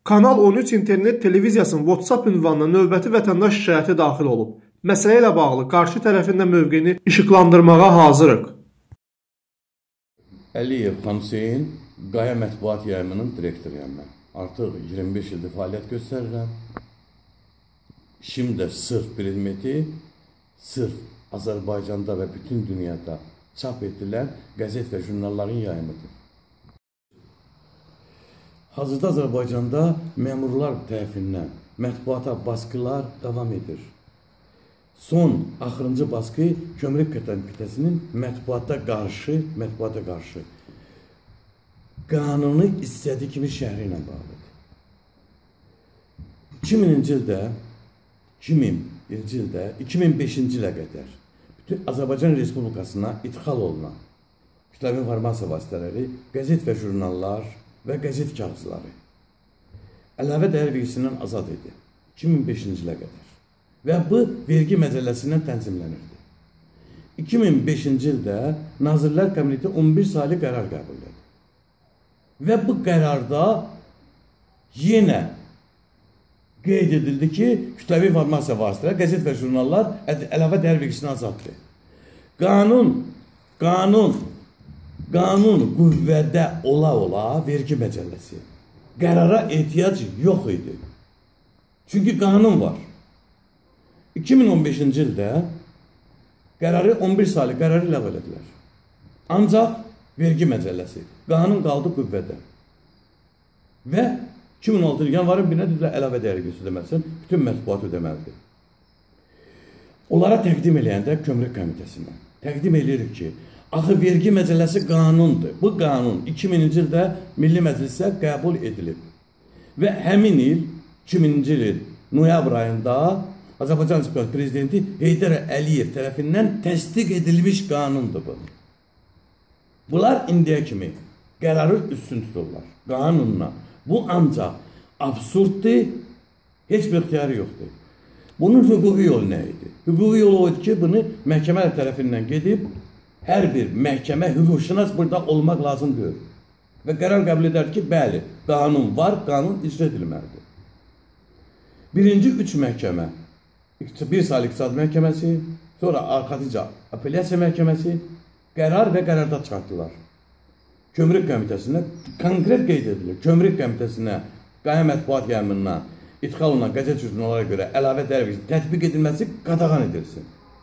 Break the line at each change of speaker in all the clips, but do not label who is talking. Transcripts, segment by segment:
Kanal 13 internet televiziyasının WhatsApp ünvanına növbəti vətəndaş şikayəti daxil olub. Məsələ ilə bağlı qarşı tərəfində mövqeyini işıqlandırmağa hazırıq.
Əliyev Xamseyn, Qaya Mətbuat Yayımının direktoruyam mən. Artıq 25 ildir fəaliyyət göstərirəm. İşim də sırf predmeti, sırf Azərbaycanda və bütün dünyada çap edilən qəzet və jurnalların yayımıdır. Hazırda Azərbaycanda məmurlar tərəfindən mətbuata baskılar davam edir. Son, axırıncı baskı Kömürlük Komitəsinin mətbuata qarşı qanunu istədiyi kimi şəhri ilə bağlıdır. 2000-ci ildə 2005-ci ilə qədər bütün Azərbaycan Respublikasına idxal olunan kütləvi informasiya vasitələri, qəzet və jurnallar və qəzet kağızları əlavə dəyər vergisindən azad idi 2005-ci ilə qədər və bu vergi məcəlləsindən tənzimlənirdi. 2005-ci ildə Nazirlər Kabineti 11 saylı qərar qəbul etdi və bu qərarda yenə qeyd edildi ki, kütləvi informasiya vasitələri, qəzet və jurnallar əlavə dəyər vergisindən azaddır. Qanun qüvvədə ola vergi məcəlləsi. Qərara ehtiyac yox idi. Çünki qanun var. 2015-ci ildə qərarı 11 saylı qərarı ləğv elədilər. Ancaq vergi məcəlləsi. Qanun qaldı qüvvədə. Və 2016 yanvarın 1-nə dedilər əlavə dəyər vergisi ödəməlisən, bütün mətbuat ödəməlidir. Onlara təqdim eləyəndə Kömürlük Komitəsinə təqdim eləyirik ki, axı vergi məcəlləsi qanundur. Bu qanun 2000-ci ildə Milli Məclisə qəbul edilib. Və həmin il, 2000-ci il noyabr ayında Azərbaycan Respublikası Prezidenti Heydər Əliyev tərəfindən təsdiq edilmiş qanundur bu. Bunlar indiyə kimi qərarı üstün tuturlar, qanunla. Bu ancaq absurddur, heç bir ixtiyarı yoxdur. Bunun hüquqi yolu nə idi? Hüquqi yolu o idi ki, bunu məhkəmə tərəfindən gedib, hər bir məhkəmə hüquqşünas burada olmaq lazımdır. Və qərar qəbul edər ki, bəli, qanun var, qanun icra edilməlidir. Birinci 3 məhkəmə, bir saylı İqtisad Məhkəməsi, sonra arxatıca Apellyasiya Məhkəməsi qərar və qərarda çıxartdılar. Kömürlük Komitəsinə konkret qeyd edilir. Kömürlük Komitəsinə Qaya Mətbuat Yayımından idxal olunan qəzet jurnallara görə əlavə dəyər vergisi tətbiq edilməsi qadağan edilsin.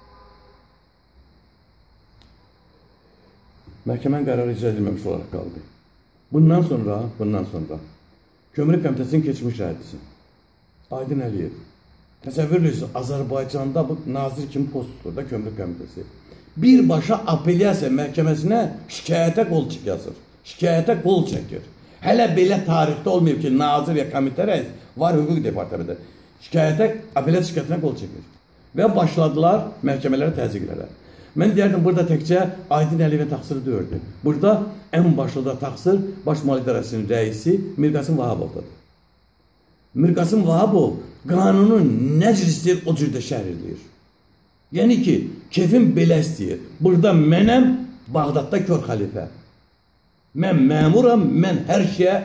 Məhkəmənin qərarı icra edilməmiş olaraq qaldı. Bundan sonra Kömürlük Komitəsinin keçmiş rəhbərisi Aydın Əliyev. Təsəvvür edirsiniz, Azərbaycanda bu nazir kimi post tutur da Kömürlük Komitəsi. Birbaşa Apellyasiya Məhkəməsinə şikayətə qol yazır. Şikayətə qol çəkir. Hələ belə tarixdə olmayıb ki, nazir ya komitə rəis var hüquq departamenti. Apellyasiya şikayətinə qol çəkir. Və başladılar məhkəmələrə təzyiqlərə. Mən deyərdim, burada təkcə Aydın Əliyevin təqsiri deyirdi. Burada ən başlıda təqsir Baş Maliyyə İdarəsinin rəisi Mirqasım Vahabovdadır. Mirqasım Vahabov qanunun nə cür istəyir, o cürdə şərh edir. Yəni ki, kefim belə istəyir. Burada mənəm Bağdadda kör xəlifə. Mən məmuram, mən hər şeyə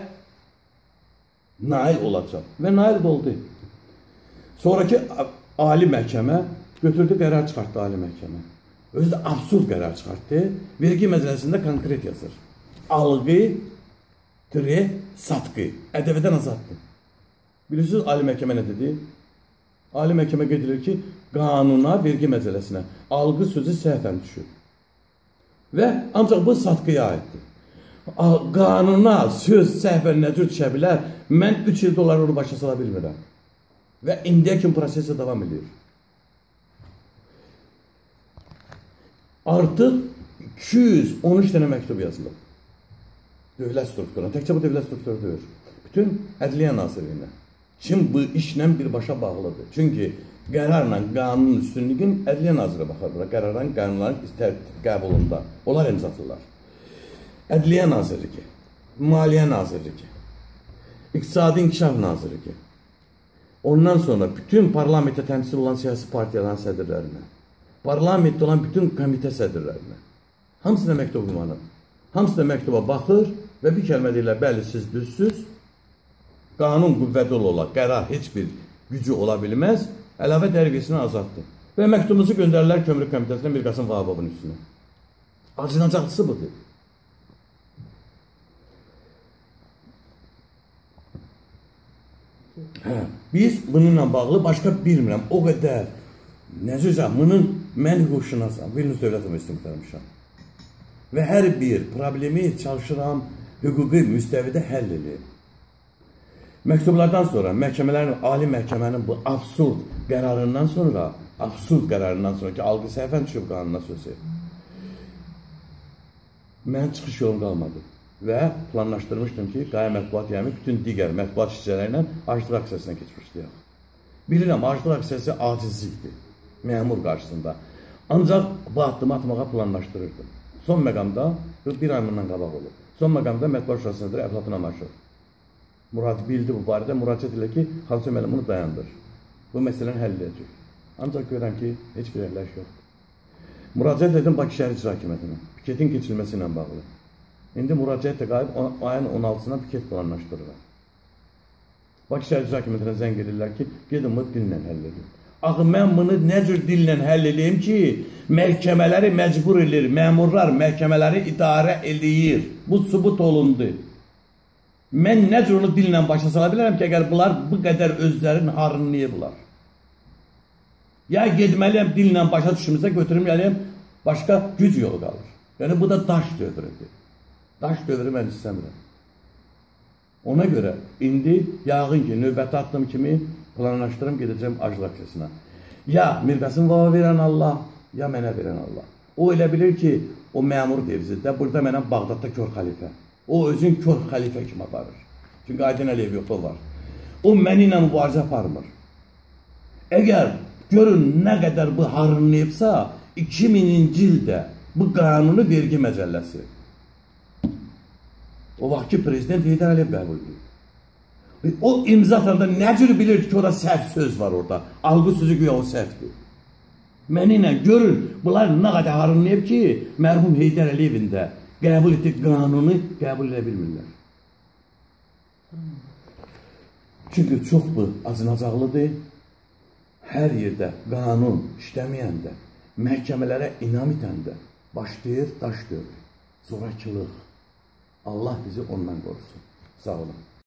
nail olacaq. Və nail oldu. Sonraki Ali Məhkəmə götürdü, qərar çıxartdı Ali Məhkəmə. Özü də absurd qərar çıxartdı. Vergi məcəlləsində konkret yazır. Algı, satqı. Ədəvədən azaddır. Bilirsiniz Ali Məhkəmə nə dedi? Ali Məhkəmə qeyd edir ki, qanuna, vergi məcəlləsinə algı sözü səhvən düşür. Və ancaq bu satqıya aiddir. Qanuna söz səhvən nə cür düşə bilər? Mən 3 il doları onu başa sala bilmirəm. Və indiyə kimi prosesi davam edir. Artıq 213 dənə məktub yazılıb. Dövlət strukturuna, təkcə bu dövlət strukturu deyir. Bütün Ədliyyə Nazirliyinə. Kim bu işlə birbaşa bağlıdır? Çünki qərarla qanunun üstünlüyün Ədliyyə Nazirə baxar bura. Qərardan qanunların qəbulunda. Onlar imzatırlar. Ədliyyə Nazirliyi, Maliyyə Nazirliyi, İqtisadi İnkişaf Nazirliyi. Ondan sonra bütün parlamentdə təmsil olan siyasi partiyaların sədrlərinə, parlamentdə olan bütün komitə sədrlərinə, hamısına məktub ünvanıb. Hamısı da məktuba baxır və bir kəlmə deyirlər, bəli, siz düzsüz, qanun qüvvədə ola, qərar heç bir gücü ola bilməz, əlavə dərqisini azaddır. Və məktubumuzu göndərirlər Gömrük Komitəsinə Mirqasım Vahabovun üstünə. Acınacaqlısı budur. Biz bununla bağlı başqa bilmirəm, o qədər necə bunun mən hüquqşünasam, Vilnius Dövlət Universitetini bitirmişəm. Və hər bir problemi çalışıram hüquqi müstəvidə həll edir. Məktublardan sonra məhkəmələrin, ali məhkəmənin bu absurd qərarından sonra ki, algı səhvən düşüb qanuna sözü, mən çıxış yolum qalmadı. Və planlaşdırmışdım ki, Qayə Mətbuat Yəmi bütün digər mətbuat işçilərlə aclıq aksiyasına keçmişdiyəm. Bilirəm, aclıq aksiyası acizlikdir, məmur qarşısında. Ancaq bu addımı atmağa planlaşdırırdım. Son məqamda, bir ay bundan qabaq olub, son məqamda mətbuat şurasındadır Əflatun Amaşov. Murad bildi bu barədə, müraciət ilə ki, Xansu müəllim bunu dayandır. Bu məsələni həll edəcək. Ancaq görəm ki, heç bir əlləş yoxdur. Müraciət edim Bakı Şəhər İcra Hakimiyyətinə, piketin keçilməsi ilə bağlı. İndi müraciət də qayıb, ayın 16-sına piket planlaşdırırlar. Bakı Şəhər İcra Hakimiyyətinə zəng edirlər ki, gedin bunu dillə həll edin. Axı, mən bunu nə cür dillə həll edeyim ki, məhkəmələri məcbur edir, məmurlar məhkəmələri idarə edir. Bu sübut olundu. Mən nə cür onu dillə başa sala bilərəm ki, əgər bunlar bu qədər özlərini harınlayıblar. Ya gedməliyəm dillə başa düşmürsə, götürməliyəm, başqa güc yolu qalır. Yəni, bu da daş dövrüdür. Daş dövrü mən istəmirəm. Ona görə, indi yağın ki, növbəti attığım kimi planlaşdırım, gedəcəm aclıq aksiyasına. Ya Mirqasım Vahaba verən Allah, ya mənə verən Allah. O elə bilir ki, o məmur devziddə, burada mənə Bağdadda kör xəlifə. O özün kör xəlifə kimi aparır. Çünki Aydın Əliyev yox, o var. O məni ilə mübarizə aparmır. Əgər görün nə qədər bu harınlayıbsa, 2000-ci ildə bu qanunu vergi məcəlləsi. O vaxt ki, prezident Heydər Əliyev qəbul edir. O imza atanda nə cür bilirdi ki, orada səhv söz var orada. Algı sözü güya o səhvdir. Məni ilə görün, bunlar nə qədər harınlayıb ki, mərhum Heydər Əliyevin də qəbul etdiyi qanunu qəbul edə bilmirlər. Çünki çox bu acınacaqlıdır. Hər yerdə qanun işləməyəndə, məhkəmələrə inam itəndə başlayır daş dövrü, zorakılıq. Allah bizi ondan qorusun. Sağ olun.